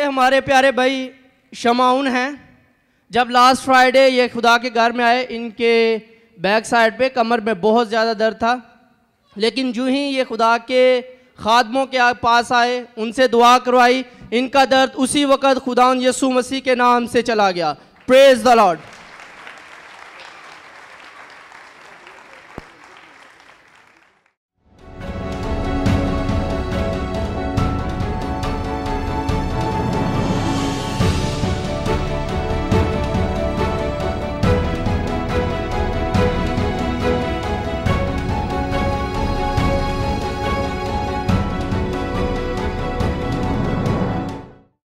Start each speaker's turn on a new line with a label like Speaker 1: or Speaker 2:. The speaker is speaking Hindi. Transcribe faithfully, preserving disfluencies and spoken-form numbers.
Speaker 1: हमारे प्यारे भाई शमाउन हैं। जब लास्ट फ्राइडे ये खुदा के घर में आए, इनके बैक साइड पे कमर में बहुत ज़्यादा दर्द था, लेकिन जो ही ये खुदा के खादमों के पास आए, उनसे दुआ करवाई, इनका दर्द उसी वक़्त खुदा यीशु मसीह के नाम से चला गया। Praise the Lord.